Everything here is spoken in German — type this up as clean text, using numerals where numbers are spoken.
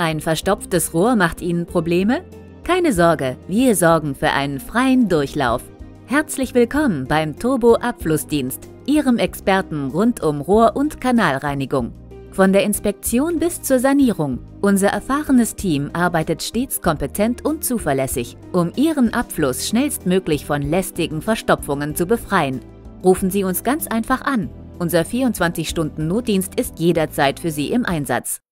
Ein verstopftes Rohr macht Ihnen Probleme? Keine Sorge, wir sorgen für einen freien Durchlauf. Herzlich willkommen beim Turbo-Abflussdienst, Ihrem Experten rund um Rohr- und Kanalreinigung. Von der Inspektion bis zur Sanierung. Unser erfahrenes Team arbeitet stets kompetent und zuverlässig, um Ihren Abfluss schnellstmöglich von lästigen Verstopfungen zu befreien. Rufen Sie uns ganz einfach an. Unser 24-Stunden-Notdienst ist jederzeit für Sie im Einsatz.